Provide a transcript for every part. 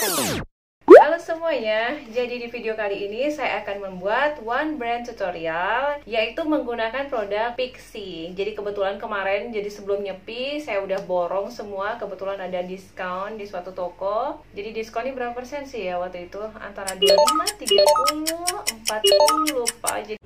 Halo semuanya, jadi di video kali ini saya akan membuat one brand tutorial, yaitu menggunakan produk Pixi. Jadi kebetulan kemarin, jadi sebelum nyepi saya udah borong semua, kebetulan ada diskon di suatu toko. Jadi diskonnya berapa persen sih ya waktu itu? Antara 25, 30, 40 lupa. Jadi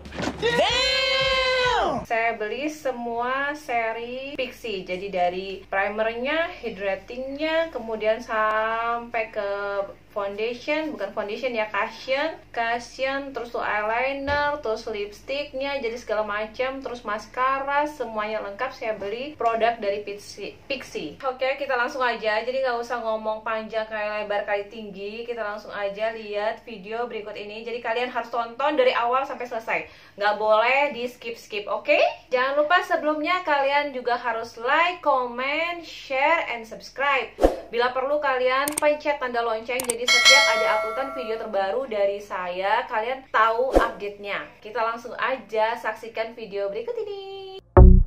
saya beli semua seri Pixi, jadi dari primernya, hydratingnya, kemudian sampai ke foundation, bukan foundation ya, cushion, terus tuh eyeliner, terus lipsticknya, jadi segala macam, terus mascara, semuanya lengkap saya beli produk dari Pixi. Oke, kita langsung aja, jadi nggak usah ngomong panjang kayak lebar kali tinggi, kita langsung aja lihat video berikut ini. Jadi kalian harus tonton dari awal sampai selesai, nggak boleh di skip, oke? Jangan lupa sebelumnya kalian juga harus like, comment, share, and subscribe. Bila perlu kalian pencet tanda lonceng, jadi setiap ada uploadan video terbaru dari saya, kalian tahu update-nya. Kita langsung aja saksikan video berikut ini.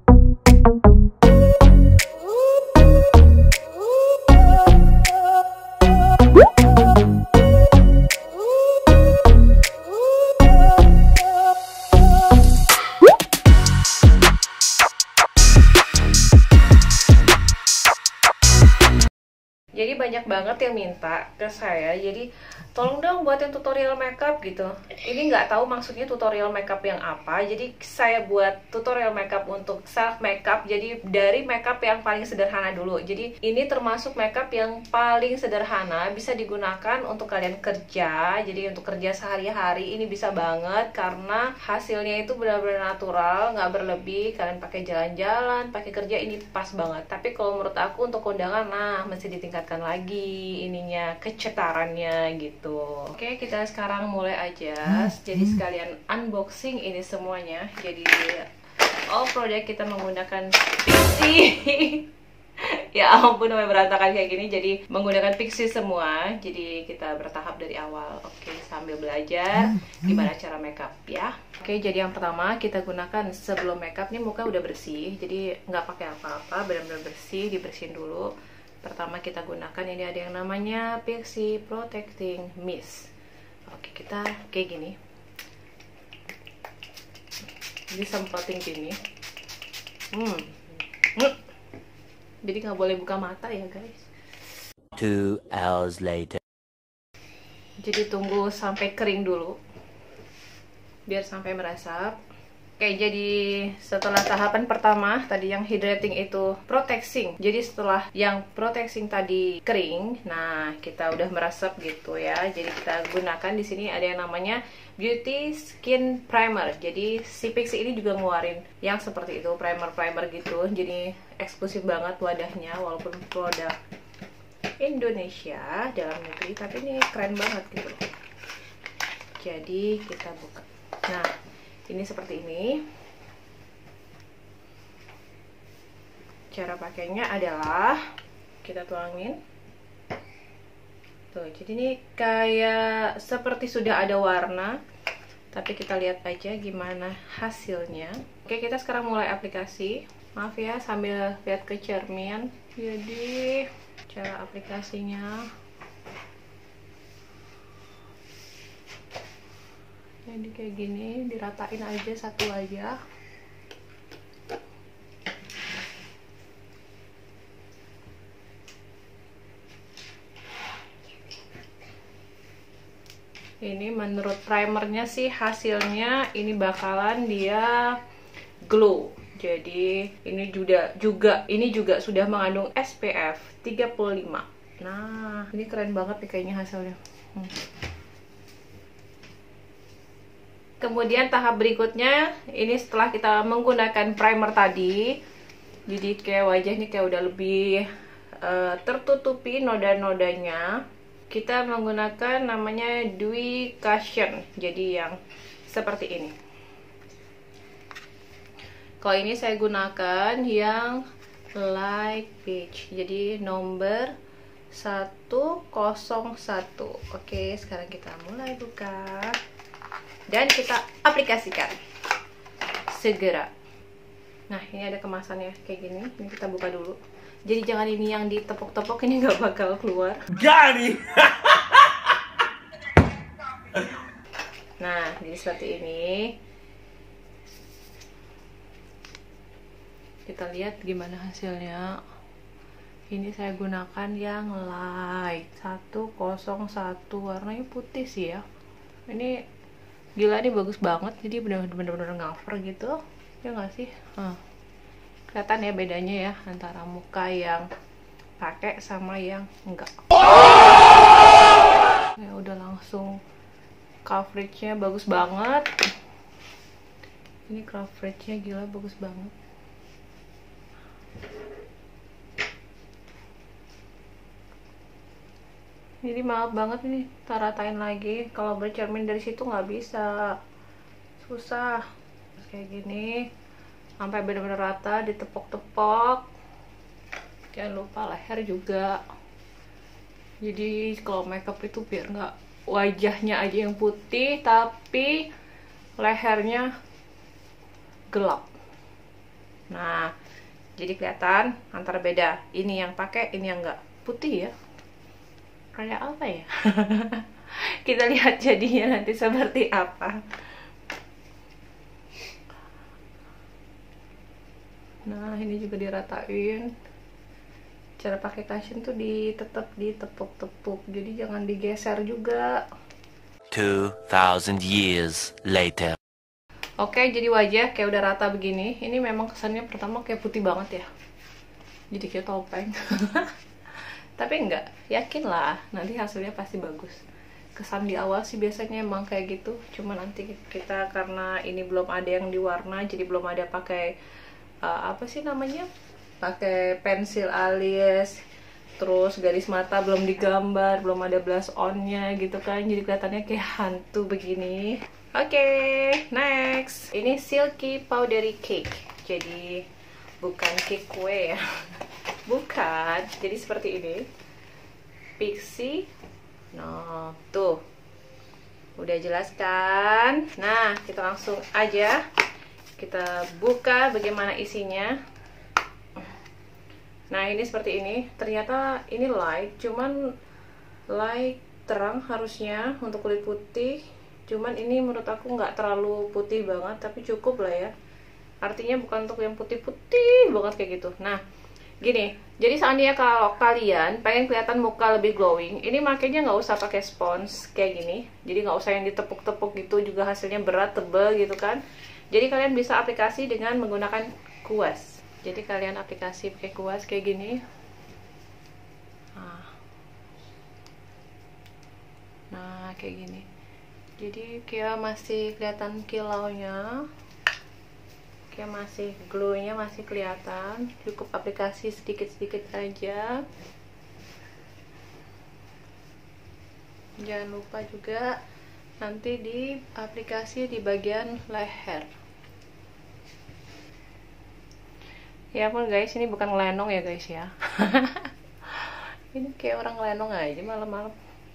Jadi banyak banget yang minta ke saya, jadi tolong dong buatin tutorial makeup gitu. Ini nggak tahu maksudnya tutorial makeup yang apa, jadi saya buat tutorial makeup untuk self makeup. Jadi dari makeup yang paling sederhana dulu. Jadi ini termasuk makeup yang paling sederhana, bisa digunakan untuk kalian kerja. Jadi untuk kerja sehari-hari ini bisa banget karena hasilnya itu benar-benar natural, nggak berlebih. Kalian pakai jalan-jalan, pakai kerja ini pas banget. Tapi kalau menurut aku untuk kondangan, nah mesti ditingkatkan lagi ininya, kecetarannya gitu. Oke, kita sekarang mulai aja. Jadi sekalian unboxing ini semuanya. Jadi all produk kita menggunakan Pixi. Ya ampun, namanya berantakan kayak gini. Jadi menggunakan Pixi semua. Jadi kita bertahap dari awal. Oke, sambil belajar gimana cara makeup ya. Oke, jadi yang pertama kita gunakan sebelum makeup nih, muka udah bersih. Jadi nggak pakai apa-apa, benar-benar bersih, dibersihin dulu. Pertama kita gunakan ini ada yang namanya Pixi Protecting Mist. Oke, kita kayak gini. Disemprotin gini. Jadi nggak boleh buka mata ya guys. 2 hours later. Jadi tunggu sampai kering dulu, biar sampai meresap. Oke, jadi setelah tahapan pertama tadi yang hydrating itu protecting. Jadi setelah yang protecting tadi kering, nah kita udah meresap gitu ya. Jadi kita gunakan di sini ada yang namanya Beauty Skin Primer. Jadi si Pixi ini juga ngeluarin yang seperti itu, primer gitu. Jadi eksklusif banget wadahnya, walaupun produk Indonesia dalam negeri, tapi ini keren banget gitu. Jadi kita buka. Nah, ini seperti ini. Cara pakainya adalah kita tuangin. Tuh, jadi ini kayak seperti sudah ada warna. Tapi kita lihat aja gimana hasilnya. Oke, kita sekarang mulai aplikasi. Maaf ya, sambil lihat ke cermin. Jadi, cara aplikasinya. Jadi kayak gini, diratain aja satu aja. Ini menurut primernya sih hasilnya ini bakalan dia glow. Jadi ini juga sudah mengandung SPF 35. Nah, ini keren banget nih kayaknya hasilnya. Kemudian tahap berikutnya, ini setelah kita menggunakan primer tadi, jadi kayak wajahnya kayak udah lebih tertutupi noda-nodanya. Kita menggunakan namanya Dewy Cushion, jadi yang seperti ini. Kalau ini saya gunakan yang light peach, jadi nomor 101. Oke, sekarang kita mulai buka. Dan kita aplikasikan segera. Nah, ini ada kemasannya kayak gini. Ini kita buka dulu. Jadi jangan ini yang ditepok-tepok, ini nggak bakal keluar. Got it. Nah, jadi seperti ini. Kita lihat gimana hasilnya. Ini saya gunakan yang light 101, warnanya putih sih ya. Ini gila, ini bagus banget. Jadi bener-bener cover gitu. Ya nggak sih? Kelihatan ya bedanya ya antara muka yang pakai sama yang enggak. Ya udah langsung coveragenya bagus banget. Ini coveragenya gila bagus banget. Jadi maaf banget nih, ratain lagi. Kalau bercermin dari situ nggak bisa, susah. Terus kayak gini, sampai benar-benar rata, ditepok-tepok. Jangan lupa leher juga. Jadi kalau makeup itu biar nggak wajahnya aja yang putih, tapi lehernya gelap. Nah, jadi kelihatan antara beda. Ini yang pakai, ini yang nggak putih ya. Kayak apa ya? Kita lihat jadinya nanti seperti apa. Nah, ini juga diratain. Cara pakai cushion tuh tetap ditepuk-tepuk, jadi jangan digeser juga. 2000 years later. Oke, jadi wajah kayak udah rata begini. Ini memang kesannya pertama kayak putih banget ya, jadi kayak topeng. Tapi enggak, yakinlah nanti hasilnya pasti bagus. Kesan di awal sih biasanya emang kayak gitu, cuma nanti kita karena ini belum ada yang diwarna, jadi belum ada pakai apa sih namanya, pakai pensil alis, terus garis mata belum digambar, belum ada blush onnya gitu kan, jadi kelihatannya kayak hantu begini. Oke, next ini silky powdery cake. Jadi bukan cake kue ya. Bukan, jadi seperti ini. Pixie. Nah, tuh. Udah jelaskan. Nah, kita langsung aja kita buka bagaimana isinya. Nah, ini seperti ini. Ternyata ini light, cuman light terang harusnya untuk kulit putih. Cuman ini menurut aku nggak terlalu putih banget, tapi cukup lah ya. Artinya bukan untuk yang putih-putih banget kayak gitu. Nah, gini, jadi seandainya kalau kalian pengen kelihatan muka lebih glowing, ini makanya nggak usah pakai spons kayak gini. Jadi nggak usah yang ditepuk-tepuk gitu, juga hasilnya berat, tebel gitu kan. Jadi kalian bisa aplikasi dengan menggunakan kuas. Jadi kalian aplikasi pakai kuas kayak gini. Nah, kayak gini. Jadi kayak masih kelihatan kilaunya. Kayak masih glow-nya masih kelihatan. Cukup aplikasi sedikit-sedikit aja. Jangan lupa juga nanti di aplikasi di bagian leher. Ya ampun guys, ini bukan ngelenong ya guys ya. Ini kayak orang ngelenong aja malam-malam.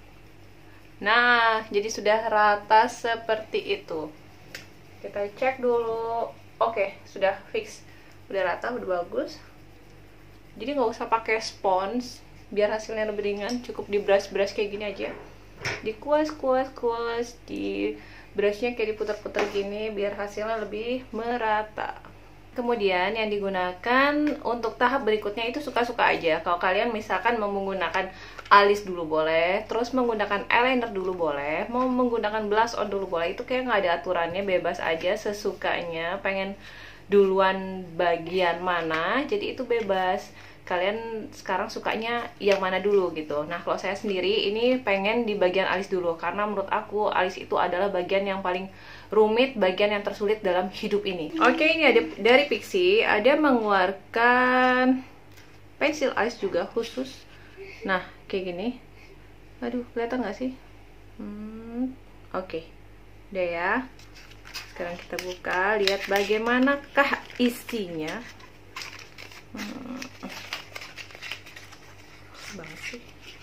Nah, jadi sudah rata seperti itu. Kita cek dulu. Oke, sudah fix. Udah rata, udah bagus. Jadi nggak usah pakai spons biar hasilnya lebih ringan. Cukup di brush-brush kayak gini aja. Dikuas, di brushnya kayak diputar-putar gini biar hasilnya lebih merata. Kemudian yang digunakan untuk tahap berikutnya itu suka-suka aja. Kalau kalian misalkan mau menggunakan alis dulu boleh, terus menggunakan eyeliner dulu boleh, mau menggunakan blush on dulu boleh. Itu kayak nggak ada aturannya, bebas aja sesukanya. Pengen duluan bagian mana, jadi itu bebas. Kalian sekarang sukanya yang mana dulu gitu. Nah, kalau saya sendiri ini pengen di bagian alis dulu, karena menurut aku alis itu adalah bagian yang paling rumit, bagian yang tersulit dalam hidup ini. Oke, ini ada dari Pixie, ada mengeluarkan pensil alis juga khusus. Nah, kayak gini. Aduh, kelihatan nggak sih? Oke, udah ya. Sekarang kita buka, lihat bagaimanakah isinya. Banget sih.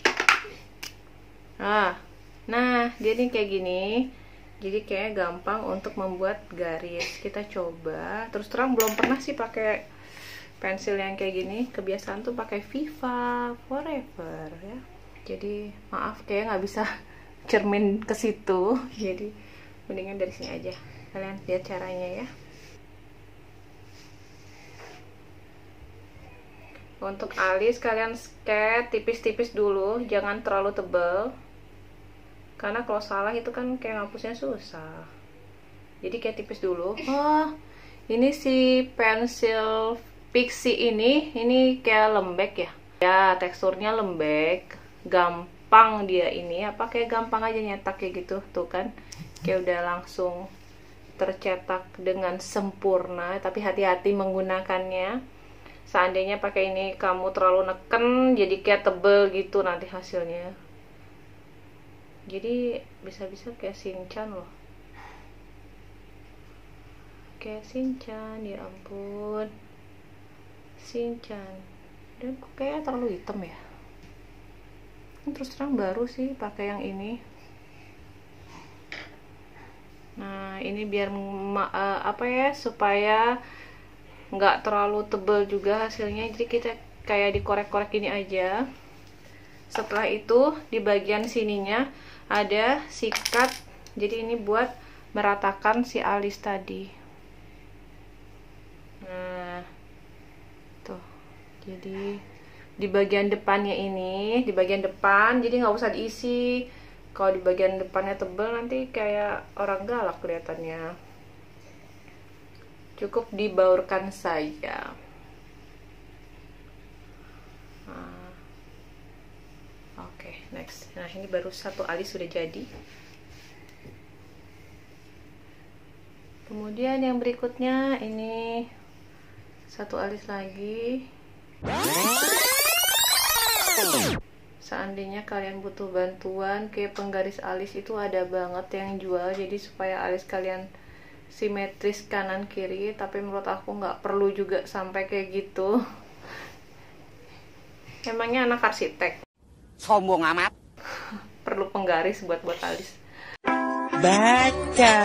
Nah, dia nih kayak gini. Jadi kayaknya gampang untuk membuat garis. Kita coba. Terus terang belum pernah sih pakai pensil yang kayak gini. Kebiasaan tuh pakai Viva Forever ya. Jadi maaf, kayak nggak bisa cermin ke situ. Jadi Mendingan dari sini aja, kalian lihat caranya ya. Untuk alis kalian sket tipis-tipis dulu, jangan terlalu tebal, karena kalau salah itu kan kayak ngapusnya susah. Jadi kayak tipis dulu. Oh, ini si pensil Pixie ini kayak lembek ya. Ya, teksturnya lembek, gampang dia ini. Apa kayak gampang aja nyetak kayak gitu, tuh kan. Kayak udah langsung tercetak dengan sempurna, tapi hati-hati menggunakannya. Seandainya pakai ini kamu terlalu neken, jadi kayak tebel gitu nanti hasilnya. Jadi bisa-bisa kayak Shinchan loh. Kayak Shinchan, ya ampun. Shinchan. Dan kok kayak terlalu hitam ya. Terus terang baru sih pakai yang ini. Nah, ini biar apa ya, supaya nggak terlalu tebal juga hasilnya, jadi kita kayak dikorek-korek ini aja. Setelah itu di bagian sininya ada sikat, jadi ini buat meratakan si alis tadi. Nah tuh, jadi di bagian depannya ini, di bagian depan, jadi nggak usah diisi. Kalau di bagian depannya tebal nanti kayak orang galak kelihatannya. Cukup dibaurkan saja. Oke, next. Nah, ini baru satu alis sudah jadi. Kemudian yang berikutnya ini satu alis lagi. Seandainya kalian butuh bantuan kayak penggaris alis, itu ada banget yang jual, jadi supaya alis kalian simetris kanan kiri, tapi menurut aku nggak perlu juga sampai kayak gitu. Emangnya anak arsitek? Sombong amat. Perlu penggaris buat alis. Baca.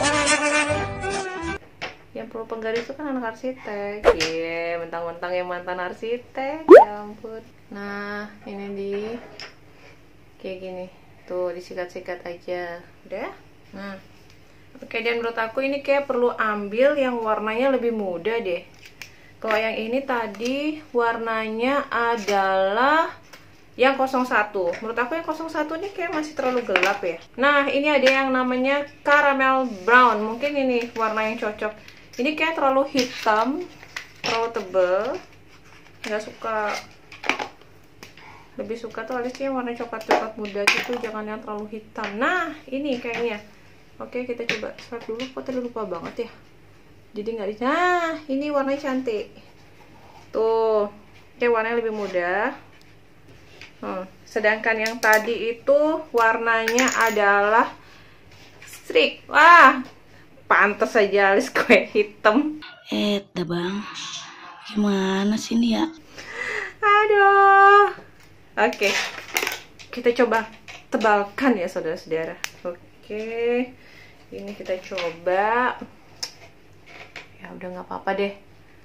Yang perlu penggaris itu kan anak arsitek. Mentang-mentang yang mantan arsitek, ya ampun. Nah, ini di kayak gini. Tuh, disikat-sikat aja. Udah? Nah. Oke, dan menurut aku ini kayak perlu ambil yang warnanya lebih muda deh. Kalau yang ini tadi warnanya adalah yang 01. Menurut aku yang 01 ini kayak masih terlalu gelap ya. Nah, ini ada yang namanya caramel brown. Mungkin ini warna yang cocok. Ini kayak terlalu hitam, terlalu tebel. Nggak suka. Lebih suka tuh alisnya warna coklat-coklat muda gitu, jangan yang terlalu hitam. Nah, ini kayaknya. Oke, kita coba swipe dulu. Kok tadi lupa banget ya. Jadi nggak di. Nah, ini warnanya cantik. Tuh, kayak warnanya lebih muda. Sedangkan yang tadi itu warnanya adalah strik. Wah, pantas aja alis gue hitam. Dah bang, gimana sih ini ya? Aduh. Oke, kita coba tebalkan ya saudara-saudara. Oke. Ini kita coba. Ya udah nggak apa-apa deh.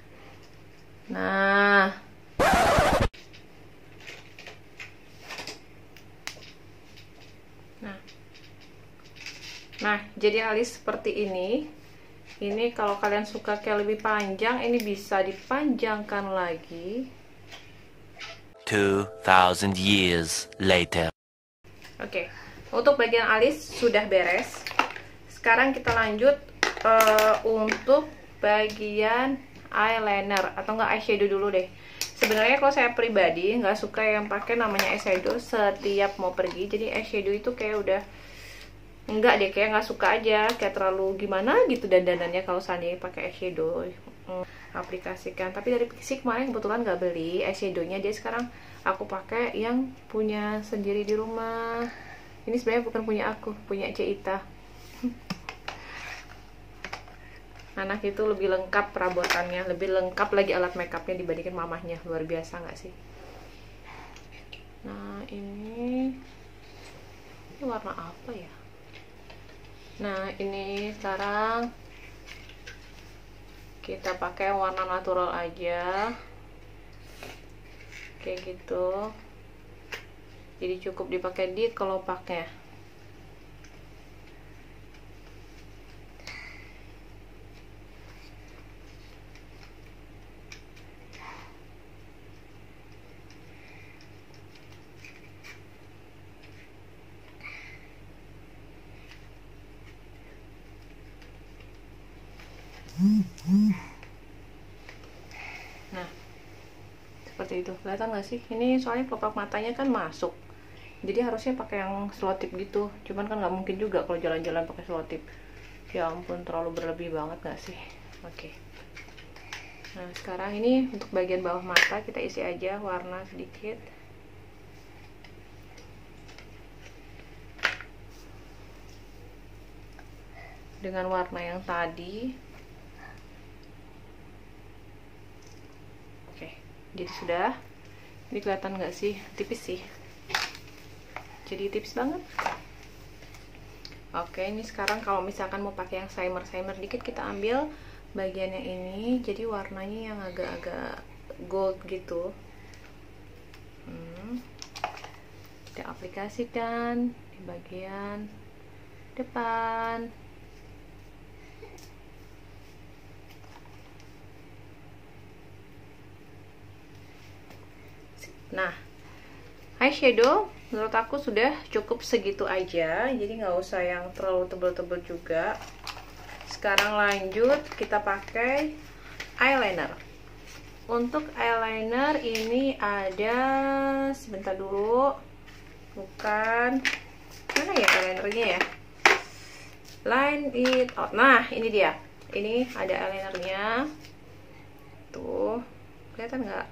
Nah, jadi alis seperti ini. Ini kalau kalian suka kayak lebih panjang, ini bisa dipanjangkan lagi. 2000 years later. Oke, untuk bagian alis sudah beres. Sekarang kita lanjut untuk bagian eyeliner atau enggak eyeshadow dulu deh. Sebenarnya kalau saya pribadi nggak suka yang pakai namanya eyeshadow setiap mau pergi. Jadi eyeshadow itu kayak udah enggak deh, kayak nggak suka aja, kayak terlalu gimana gitu dandanannya kalau seandainya pakai eyeshadow. Aplikasikan. Tapi dari Pixie kemarin kebetulan nggak beli eyeshadownya, dia sekarang aku pakai yang punya sendiri di rumah. Ini sebenarnya bukan punya aku, punya Cita. Anak itu lebih lengkap perabotannya, lebih lengkap lagi alat makeupnya dibandingin mamahnya. Luar biasa nggak sih? Nah, ini warna apa ya? Nah, ini sekarang kita pakai warna natural aja, kayak gitu. Jadi cukup dipakai di kelopaknya. seperti itu. Kelihatan nggak sih? Ini soalnya kelopak matanya kan masuk, jadi harusnya pakai yang selotip gitu. Cuman kan nggak mungkin juga kalau jalan-jalan pakai selotip. Ya ampun, terlalu berlebih banget nggak sih? Oke. Nah sekarang ini untuk bagian bawah mata kita isi aja warna sedikit. Dengan warna yang tadi. Oke, jadi sudah. Ini kelihatan nggak sih? Tipis sih. Jadi tipis banget. Oke, ini sekarang kalau misalkan mau pakai yang shimmer dikit, kita ambil bagiannya ini. Jadi warnanya yang agak-agak gold gitu. Kita aplikasikan di bagian depan. Nah, eyeshadow menurut aku sudah cukup segitu aja, jadi nggak usah yang terlalu tebel-tebel juga. Sekarang lanjut kita pakai eyeliner. Untuk eyeliner ini ada, sebentar dulu, bukan, mana ya eyelinernya ya? Line it out. Nah ini dia, ini ada eyelinernya tuh, kelihatan nggak?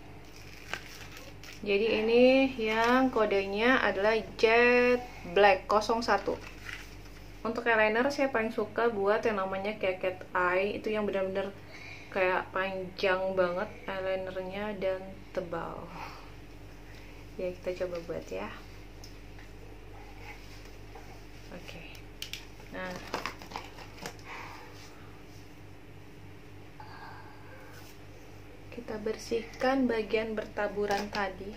Jadi ini yang kodenya adalah Jet Black 01. Untuk eyeliner saya paling suka buat yang namanya cat eye, itu yang benar-benar kayak panjang banget eyelinernya dan tebal. Ya kita coba buat ya. Oke. Nah, kita bersihkan bagian bertaburan tadi.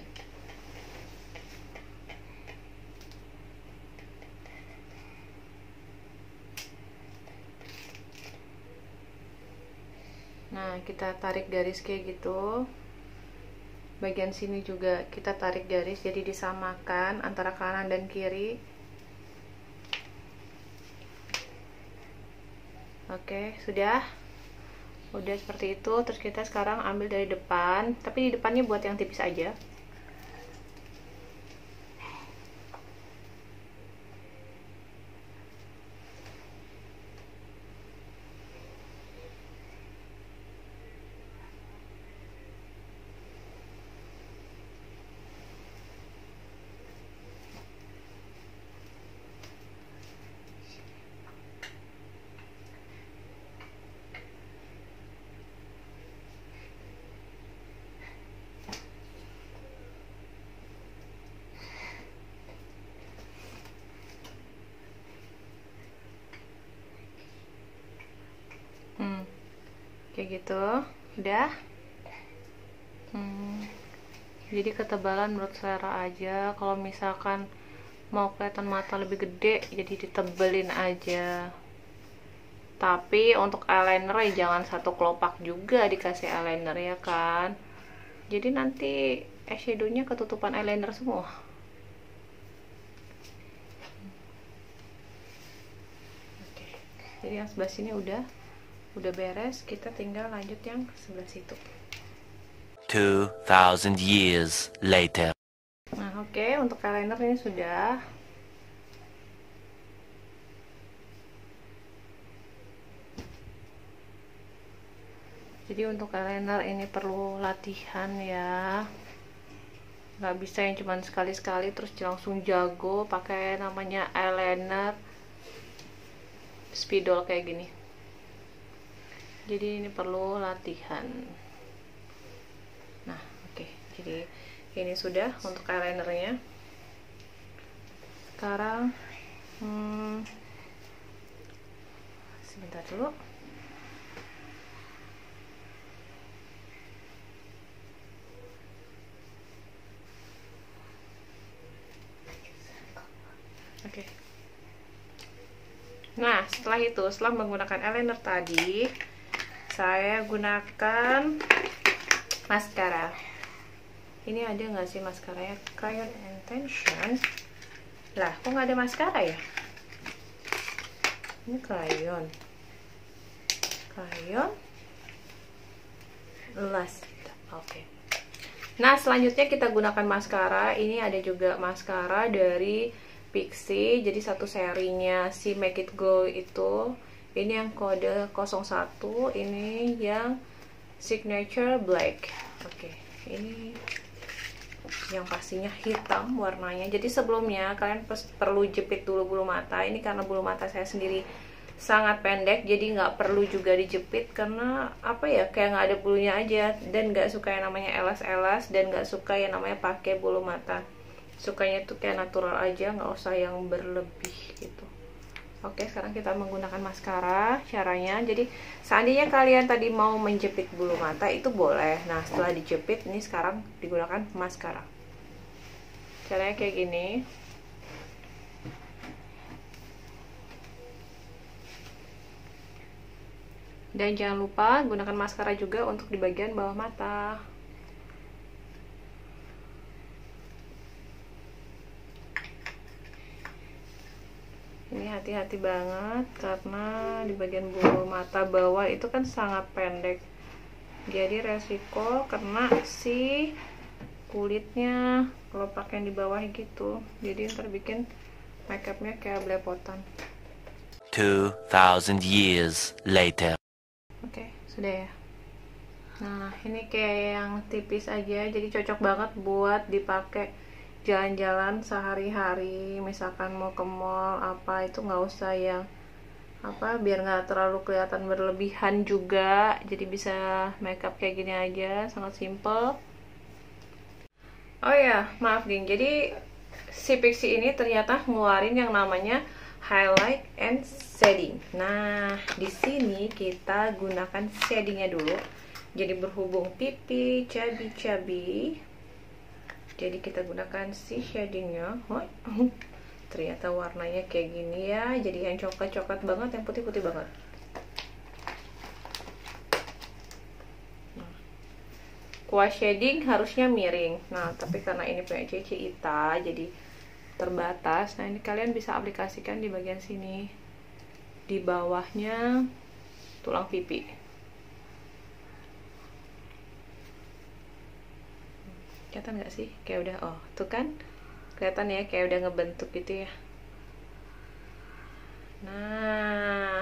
Nah, kita tarik garis kayak gitu. Bagian sini juga kita tarik garis, jadi disamakan antara kanan dan kiri. Oke, sudah seperti itu. Terus kita sekarang ambil dari depan, tapi di depannya buat yang tipis aja. Kayak gitu, udah. Jadi ketebalan menurut selera aja. Kalau misalkan mau kelihatan mata lebih gede, jadi ditebelin aja. Tapi untuk eyeliner ya jangan satu kelopak juga dikasih eyeliner ya kan. Jadi nanti eyeshadownya ketutupan eyeliner semua. Oke. Jadi yang sebelah sini udah beres, kita tinggal lanjut yang sebelah situ. 2000 years later. Nah, oke, untuk eyeliner ini sudah. Jadi untuk eyeliner ini perlu latihan ya. Nggak bisa yang cuman sekali-sekali terus langsung jago pakai namanya eyeliner spidol kayak gini. Jadi ini perlu latihan. Nah, oke. Jadi ini sudah untuk eyelinernya. Sekarang sebentar dulu. Oke. Nah, setelah menggunakan eyeliner tadi, saya gunakan maskara. Ini ada nggak sih maskaranya? Crayon Intention. Lah, kok nggak ada maskara ya? Ini crayon last. Oke. Nah, selanjutnya kita gunakan maskara. Ini ada juga maskara dari Pixi. Jadi satu serinya si Make It Glow itu. Ini yang kode 01, ini yang Signature Black. Oke, ini yang pastinya hitam warnanya. Jadi sebelumnya kalian perlu jepit dulu bulu mata. Ini karena bulu mata saya sendiri sangat pendek, jadi nggak perlu juga dijepit karena apa ya, kayak nggak ada bulunya aja, dan nggak suka yang namanya elas-elas, dan nggak suka yang namanya pakai bulu mata. Sukanya tuh kayak natural aja, nggak usah yang berlebih gitu. Oke, sekarang kita menggunakan maskara. Caranya, jadi seandainya kalian tadi mau menjepit bulu mata itu boleh. Nah, setelah dijepit, ini sekarang digunakan maskara. Caranya kayak gini. Dan jangan lupa gunakan maskara juga untuk di bagian bawah mata. Ini hati-hati banget karena di bagian bulu mata bawah itu kan sangat pendek. Jadi resiko kena si kulitnya kalau pakai di bawah gitu. Jadi ntar bikin makeupnya kayak belepotan. 2000 years later. Oke, sudah ya. Nah, ini kayak yang tipis aja, jadi cocok banget buat dipakai jalan-jalan sehari-hari. Misalkan mau ke mall apa, itu nggak usah yang apa, biar nggak terlalu kelihatan berlebihan juga. Jadi bisa makeup kayak gini aja, sangat simple. Oh ya, maaf ding. Jadi si Pixi ini ternyata ngeluarin yang namanya highlight and shading. Nah, di sini kita gunakan shadingnya dulu. Jadi berhubung pipi cabi-cabi, jadi kita gunakan si shadingnya. Ternyata warnanya kayak gini ya. Jadi yang coklat-coklat banget, yang putih-putih banget. Kuas shading harusnya miring. Nah, tapi karena ini punya Cici Ita, jadi terbatas. Nah, ini kalian bisa aplikasikan di bagian sini, di bawahnya tulang pipi. Kelihatan nggak sih? Kayak udah, oh tuh kan kelihatan ya, kayak udah ngebentuk gitu ya. Nah,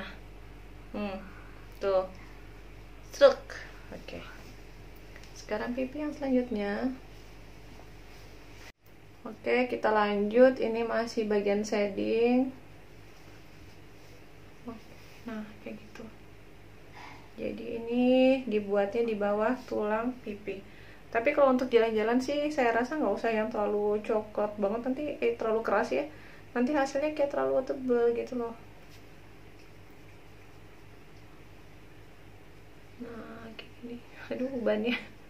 tuh struk. Oke, sekarang pipi yang selanjutnya. Oke, kita lanjut. Ini masih bagian shading. Nah, kayak gitu. Jadi ini dibuatnya di bawah tulang pipi. Tapi kalau untuk jalan-jalan sih saya rasa nggak usah yang terlalu coklat banget, nanti terlalu keras ya. Nanti hasilnya kayak terlalu tebel gitu loh. Nah, kayak gini. Aduh, ubannya.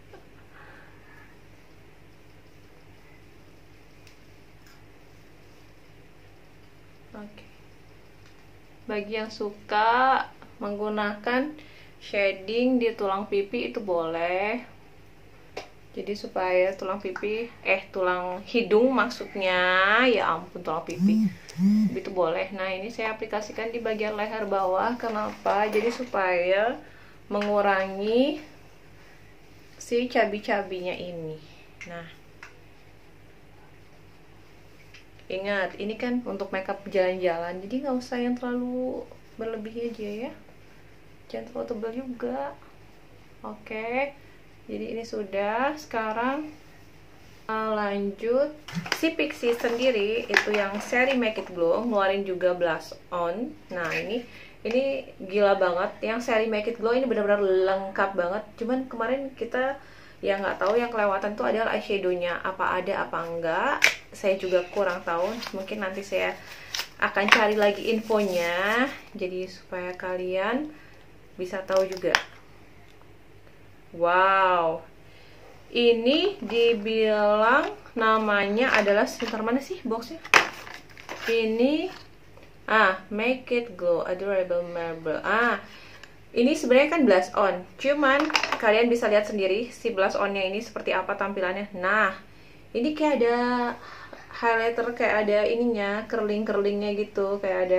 Oke. Bagi yang suka menggunakan shading di tulang pipi itu boleh. Jadi supaya tulang pipi, tulang hidung maksudnya, ya ampun, tulang pipi itu boleh. Nah, ini saya aplikasikan di bagian leher bawah. Kenapa? Jadi supaya mengurangi si cabi-cabinya ini. Nah, ingat, ini kan untuk makeup jalan-jalan, jadi nggak usah yang terlalu berlebih aja ya. Jangan terlalu tebal juga. Oke, jadi ini sudah. Sekarang lanjut si Pixi sendiri, itu yang seri Make It Glow, ngeluarin juga blush on. Nah, ini gila banget. Yang seri Make It Glow ini benar-benar lengkap banget. Cuman kemarin kita yang nggak tahu, yang kelewatan tuh adalah eyeshadownya. Apa ada apa enggak, saya juga kurang tahu. Mungkin nanti saya akan cari lagi infonya, jadi supaya kalian bisa tahu juga. Wow, ini dibilang namanya adalah, sebentar, mana sih boxnya? Ini Make It Glow Adorable Marble. Ini sebenarnya kan blush on, cuman kalian bisa lihat sendiri si blush onnya ini seperti apa tampilannya. Nah, ini kayak ada highlighter, kayak ada ininya, curling-curlingnya gitu, kayak ada,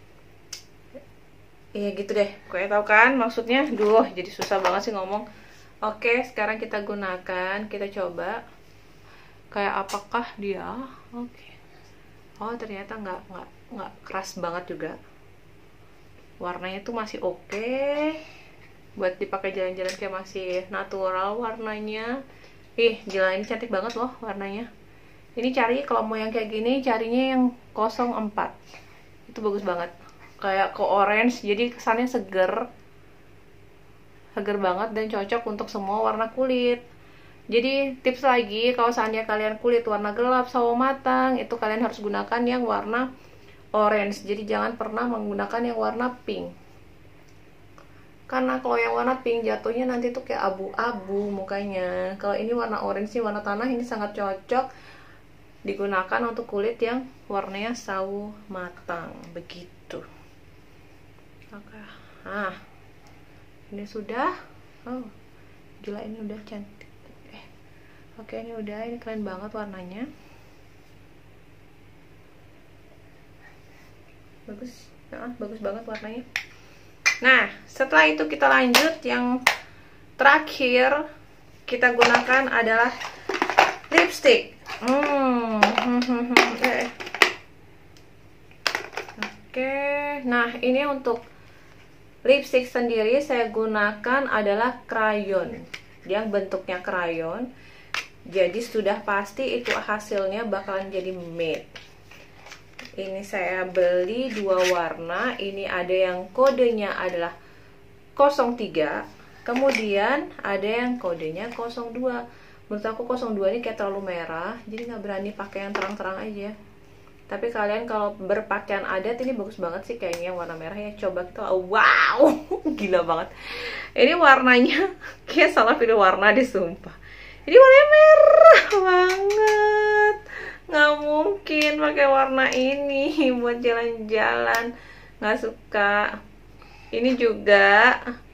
ya gitu deh. Kalian tahu kan maksudnya? Duh, jadi susah banget sih ngomong. Oke, sekarang kita gunakan, kita coba kayak apakah dia. Oke. Oh, ternyata nggak keras banget juga. Warnanya tuh masih oke. Buat dipakai jalan-jalan kayak masih natural warnanya. Ih, gila, ini cantik banget loh warnanya. Ini cari kalau mau yang kayak gini, carinya yang 04. Itu bagus banget. Kayak ke orange, jadi kesannya seger. Seger banget dan cocok untuk semua warna kulit. Jadi tips lagi, kalau seandainya kalian kulit warna gelap, sawo matang, itu kalian harus gunakan yang warna orange. Jadi jangan pernah menggunakan yang warna pink. Karena kalau yang warna pink jatuhnya nanti tuh kayak abu-abu mukanya. Kalau ini warna orange nih, warna tanah, ini sangat cocok digunakan untuk kulit yang warnanya sawo matang. Begitu. Oke. Nah, ini sudah. Oh, gila, ini udah cantik. Oke, ini udah, ini keren banget warnanya. Bagus. Nah, bagus banget warnanya. Nah, setelah itu kita lanjut yang terakhir kita gunakan adalah lipstick. Oke, nah ini untuk lipstick sendiri saya gunakan adalah crayon, yang bentuknya crayon. Jadi sudah pasti itu hasilnya bakalan jadi matte. Ini saya beli 2 warna. Ini ada yang kodenya adalah 03, kemudian ada yang kodenya 02. Menurut aku 02 ini kayak terlalu merah, jadi nggak berani pakai yang terang-terang aja. Tapi kalian kalau berpakaian adat ini bagus banget sih kayaknya yang warna merah ya. Coba kita, wow, gila banget. Ini warnanya kayak salah pilih warna deh, sumpah. Ini warnanya merah banget. Nggak mungkin pakai warna ini buat jalan-jalan. Nggak suka. Ini juga.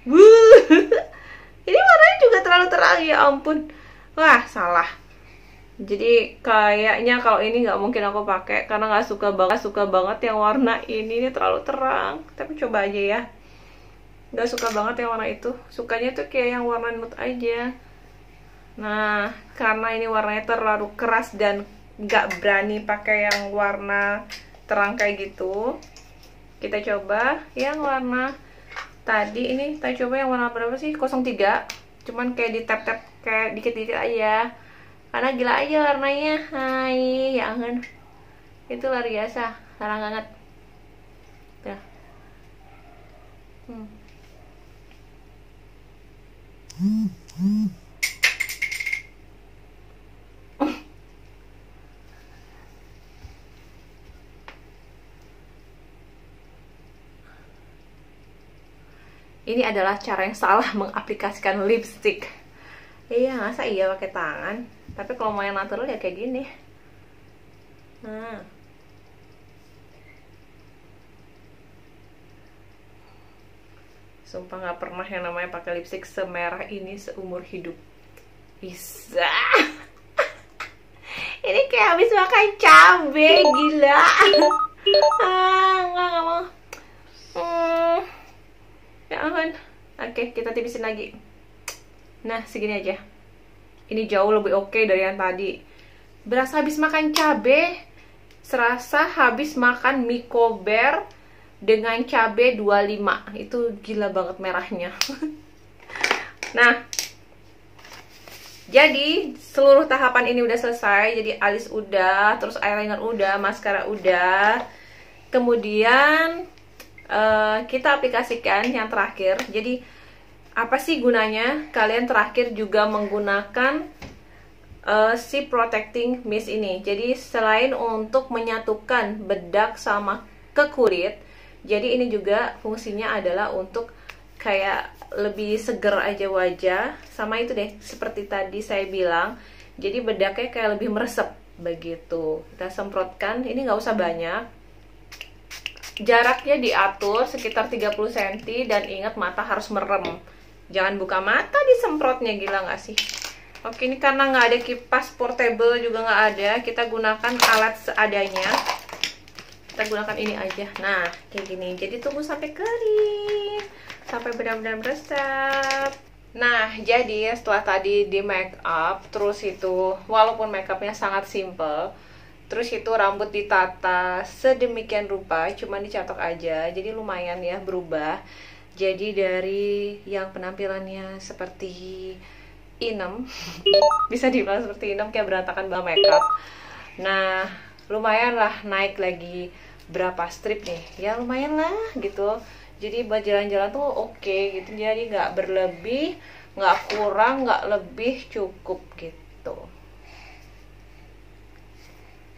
Ini warnanya juga terlalu terang, ya ampun. Wah, salah. Jadi kayaknya kalau ini nggak mungkin aku pakai karena nggak suka banget yang warna ini terlalu terang. Tapi coba aja ya. Nggak suka banget yang warna itu. Sukanya tuh kayak yang warna nude aja. Nah, karena ini warnanya terlalu keras dan nggak berani pakai yang warna terang kayak gitu, kita coba yang warna tadi. Ini kita coba yang warna berapa sih? 03. Cuman kayak di tap-tap kayak dikit-dikit aja. Karena gila aja warnanya. Hai, ya ampun. Itu luar biasa, larang banget. Tuh. Ini adalah cara yang salah mengaplikasikan lipstick. Iya, masa iya pakai tangan? Tapi kalau mau yang natural ya kayak gini. Nah. Sumpah nggak pernah yang namanya pakai lipstick semerah ini seumur hidup. Bisa. Ini kayak habis makan cabe, gila. Nggak mau. Ya ampun. Oke, kita tipisin lagi. Nah, segini aja. Ini jauh lebih oke dari yang tadi. Berasa habis makan cabe. Serasa habis makan mie kober dengan cabe 25. Itu gila banget merahnya. Nah, jadi seluruh tahapan ini udah selesai. Jadi alis udah, terus eyeliner udah, maskara udah. Kemudian kita aplikasikan yang terakhir. Jadi apa sih gunanya kalian terakhir juga menggunakan si protecting mist ini? Jadi selain untuk menyatukan bedak sama ke kulit, jadi ini juga fungsinya adalah untuk kayak lebih seger aja wajah. Sama itu deh, seperti tadi saya bilang, jadi bedaknya kayak lebih meresap begitu. Kita semprotkan, ini nggak usah banyak. Jaraknya diatur sekitar 30 cm dan ingat mata harus merem. Jangan buka mata disemprotnya, gila nggak sih? Oke, ini karena nggak ada kipas portable juga nggak ada, kita gunakan alat seadanya. Kita gunakan ini aja. Nah, kayak gini. Jadi tunggu sampai kering, sampai benar-benar meresap. Nah, jadi setelah tadi di make up, terus itu walaupun make upnya sangat simple, terus itu rambut ditata sedemikian rupa, cuma dicatok aja, jadi lumayan ya berubah. Jadi dari yang penampilannya seperti inem, bisa dibilang seperti inem, kayak berantakan banget make up. Nah, lumayan lah naik lagi berapa strip nih, ya lumayan lah gitu. Jadi buat jalan-jalan tuh oke gitu, jadi nggak berlebih, nggak kurang, nggak lebih, cukup gitu.